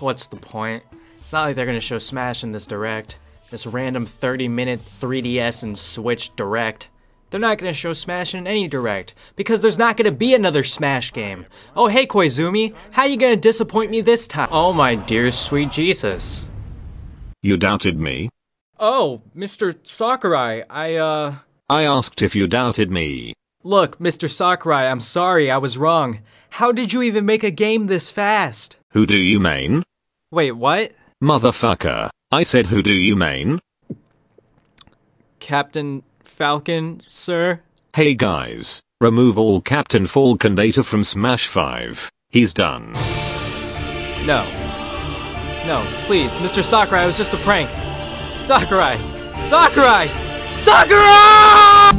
What's the point? It's not like they're gonna show Smash in this Direct. This random 30-minute 3DS and Switch Direct. They're not gonna show Smash in any Direct, because there's not gonna be another Smash game. Oh hey Koizumi, how you gonna disappoint me this time? Oh my dear sweet Jesus. You doubted me? Oh, Mr. Sakurai, I asked if you doubted me. Look, Mr. Sakurai, I'm sorry, I was wrong. How did you even make a game this fast? Who do you mean? Wait, what? Motherfucker, I said who do you mean? Captain Falcon, sir? Hey guys, remove all Captain Falcon data from Smash 5. He's done. No. No, please, Mr. Sakurai, it was just a prank. Sakurai! Sakurai! Sakurai!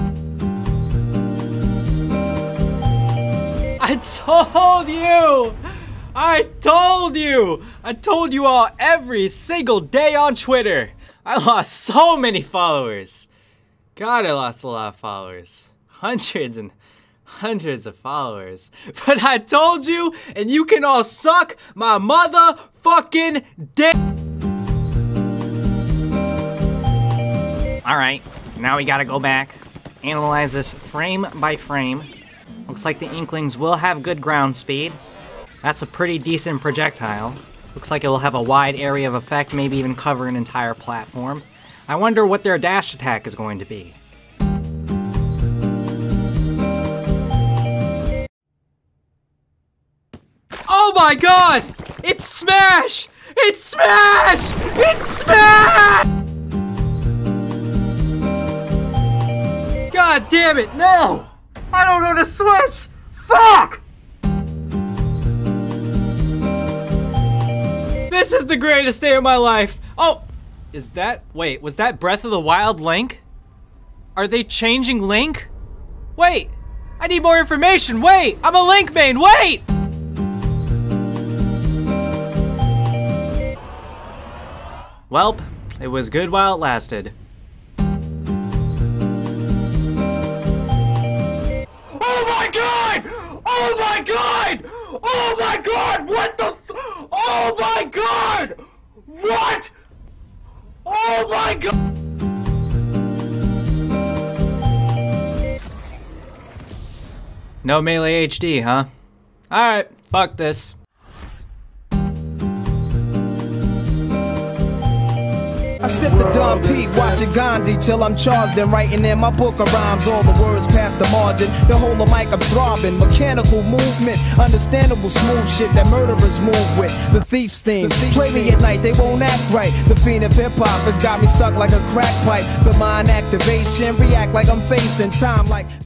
I told you! I told you all every single day on Twitter! I lost so many followers! God, I lost a lot of followers. Hundreds and hundreds of followers. But I told you, and you can all suck my motherfucking dick! Alright, now we gotta go back, analyze this frame by frame. Looks like the Inklings will have good ground speed. That's a pretty decent projectile. Looks like it will have a wide area of effect, maybe even cover an entire platform. I wonder what their dash attack is going to be. Oh my god! It's Smash! It's Smash! It's Smash! God damn it, no! I don't know the Switch! Fuck! This is the greatest day of my life. Oh, is that, wait, was that Breath of the Wild Link? Are they changing Link? Wait, I need more information, wait! I'm a Link main, wait! Welp, it was good while it lasted. Oh my god! Oh my god! What the oh my god! What? Oh my god! No Melee HD, huh? Alright, fuck this. I sip the Don Pete, watching Gandhi till I'm charged and writing in my book of rhymes. All the words past the margin, the whole of mic I'm throbbing. Mechanical movement, understandable smooth shit that murderers move with. The thief's theme, play me at night, they won't act right. The fiend of hip hop has got me stuck like a crack pipe. The mind activation, react like I'm facing time like